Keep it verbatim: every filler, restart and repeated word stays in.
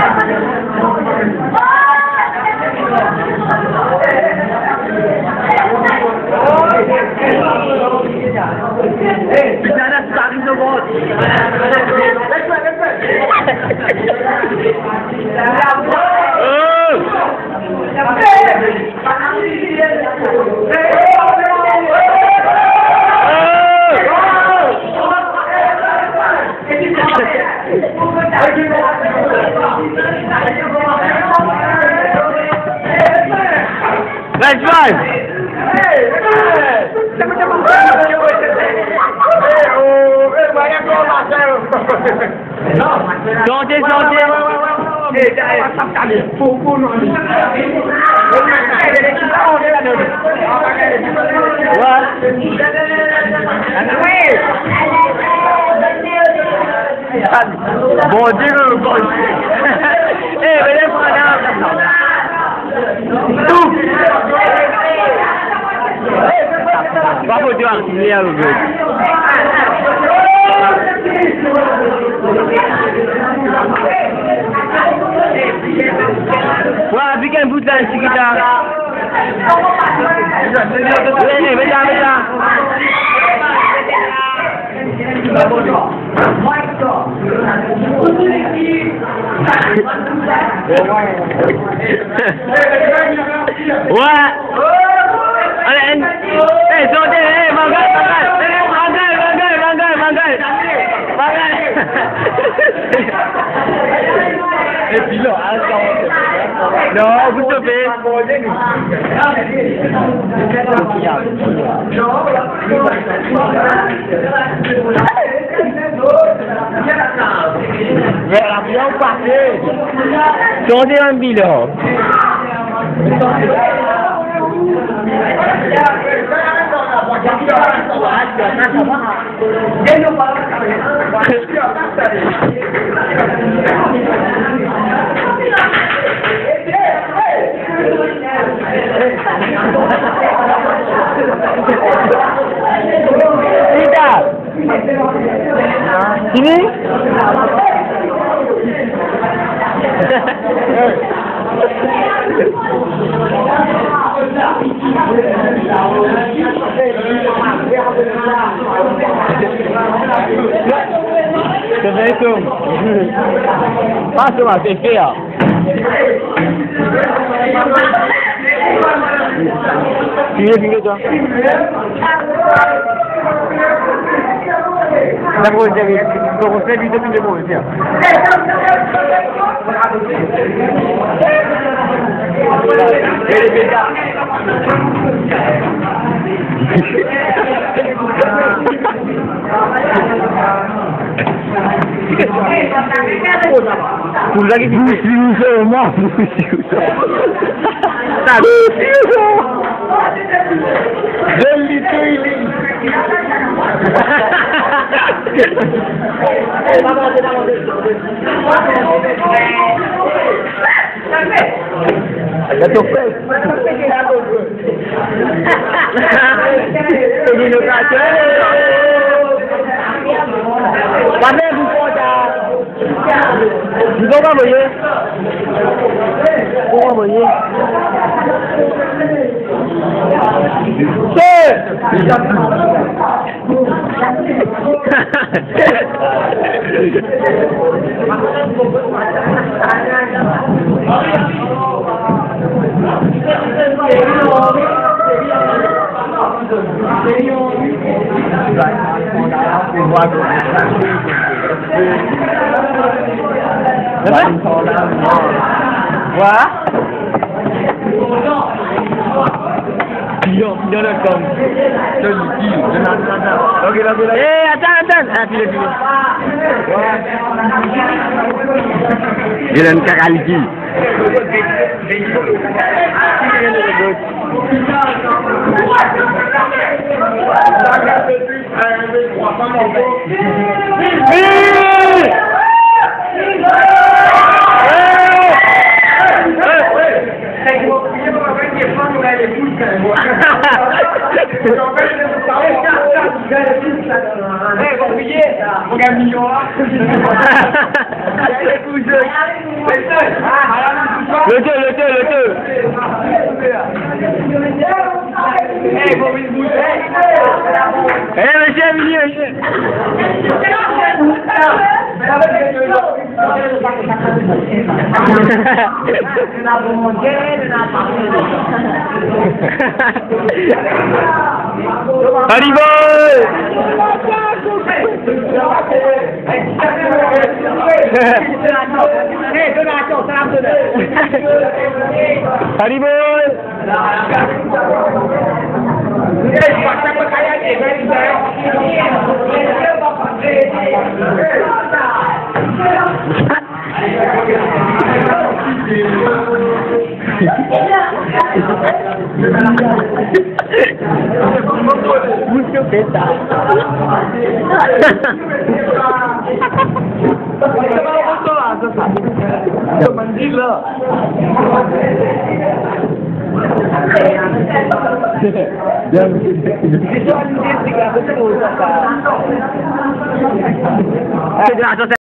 Hey, Susanna's starting the watch. Let's go, let's Let's run! Sortez, sortez! Bon Dieu, bon Dieu! Eh, venez prendre un! Tout! Pas pour dire qu'il y a le but. Voilà, puis qu'un bout de la chiquita. Venez, venez, venez. Ouais. Allez, eh, sortez, eh, mangal, mangal, mangal, mangal, mangal, mangal, mangal. Et puis là, non, vous savez. Mais la bien passé. Sortez un bilan. Sini? Assalamualaikum. Ah, cuma T V ya. Sini sini tu. Dah boleh jadi. Kau boleh video tu dia boleh siap. Jadi beda. Pun lagi busi semua, busi tak busi semua. Jeli tuili. Ada topeng. Ini nak aja. Mana buku dah? Buku apa boleh? Buku apa boleh? Sir. Wah? Dia dia nak kom. Jadi, jangan jangan. Okey, okey. Eh, atan atan. Ah, pilih pilih. Wah. Dia nak kakak lagi. Eh, kau pergi? Bukan minyak. Lucu, lucu, lucu. Eh, macam ni, macam. Haribol. Haribol. Mucho peta. Mandila. Yang itu